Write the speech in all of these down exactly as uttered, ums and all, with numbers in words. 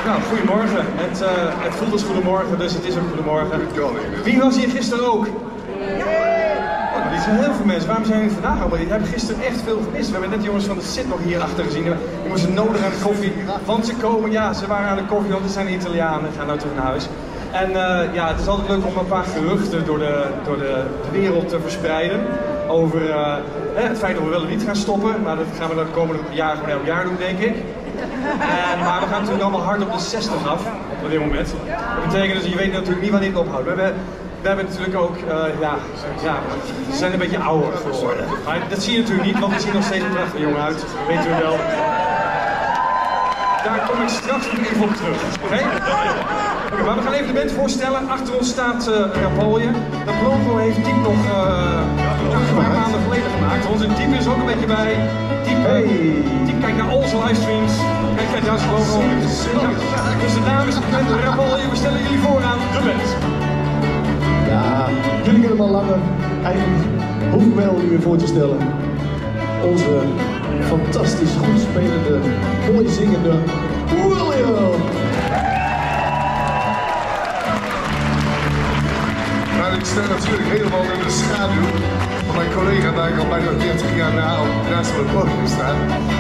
Nou, goedemorgen. Het, uh, het voelt als goedemorgen, dus het is ook goedemorgen. Wie was hier gisteren ook? Oh, dit zijn heel veel mensen. Waarom zijn jullie vandaag al? Die hebben gisteren echt veel gemist. We hebben net jongens van de S I T nog hier achter gezien. Die moesten nodig aan de koffie. Want ze komen, ja, ze waren aan de koffie, want het zijn Italianen. Gaan nou terug naar huis. En uh, ja, het is altijd leuk om een paar geruchten door de, door de, de wereld te verspreiden. Over uh, het feit dat we wel en niet gaan stoppen. Maar dat gaan we de komende jaren gewoon elk jaar doen, denk ik. En, maar we gaan natuurlijk allemaal hard op de zestig af, op dit moment. Dat betekent dus, je weet natuurlijk niet wanneer het ophoudt. We hebben, we hebben natuurlijk ook, uh, ja, ja, we zijn een beetje ouder geworden. Maar dat zie je natuurlijk niet, want we zien nog steeds een prachtig jong uit. Weet u wel. Daar kom ik straks nog even op terug. Oké? Okay? Okay, maar we gaan even de band voorstellen. Achter ons staat uh, Rapolje. Dat logo heeft Diep nog uh, een paar maanden geleden gemaakt. Onze Diep is ook een beetje bij. Diep, hey. Diep kijkt naar al zijn livestreams. Kijk, kijk, daar is het logo. Dus de dames en Rapolje, we stellen jullie voor aan de band. Ja, jullie kunnen hem al langer. Eigenlijk hoef ik mij al niet meer voor te stellen. Onze fantastisch goed spelende, mooi zingende William. Nou, ik sta natuurlijk helemaal in de schaduw van mijn collega waar ik al bijna dertig jaar na naast op het podium sta.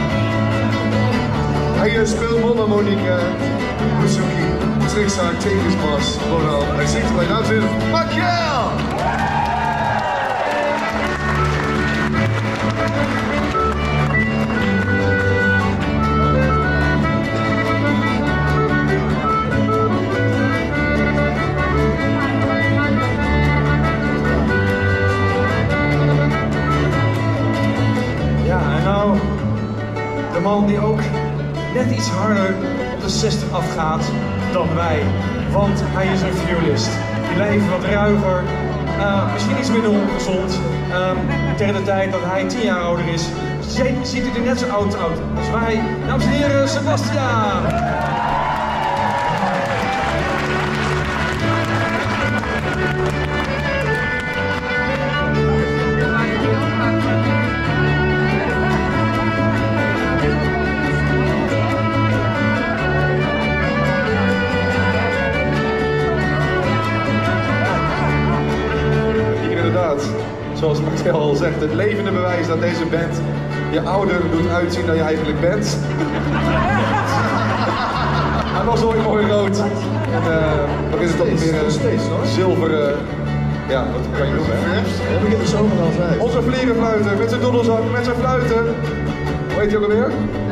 Hij uh, speelt mondharmonica, bouzouki, trickzak, tegensbas, vooral. Hij zingt bij dames en heren, Michael! De man die ook net iets harder op de zestig afgaat dan wij. Want hij is een violist. Die leeft wat ruiger, uh, misschien iets minder ongezond. Um, tegen de tijd dat hij tien jaar ouder is, ziet hij er net zo oud uit als wij. Dames en heren, Sebastiaan! Zoals Marcel al zegt, het levende bewijs dat deze band je ouder doet uitzien dan je eigenlijk bent. Hij was ooit mooi rood. En uh, wat is het dan weer een steeds, zilveren, ja, wat kan je noemen, hè? Dat begint de zomer al uit. Onze vlierenfluiter met zijn doddelzak, met zijn fluiten. Hoe heet je ook alweer?